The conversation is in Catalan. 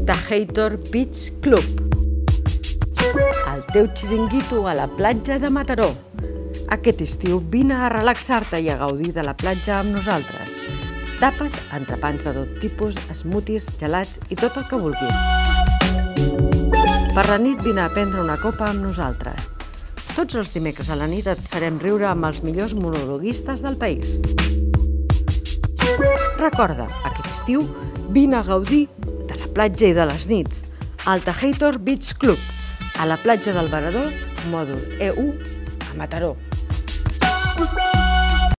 Taheitors Beach Club, el teu xiringuito a la platja de Mataró. Aquest estiu vine a relaxar-te i a gaudir de la platja amb nosaltres. Tapes, entrepans de tot tipus, smoothies, gelats i tot el que vulguis. Per la nit vine a prendre una copa amb nosaltres. Tots els dimecres a la nit et farem riure amb els millors monologuistes del país. Recorda, aquest estiu vine a gaudir de la platja i de les nits al Taheitors Beach Club, a la platja del Varador, mòdul E1, a Mataró.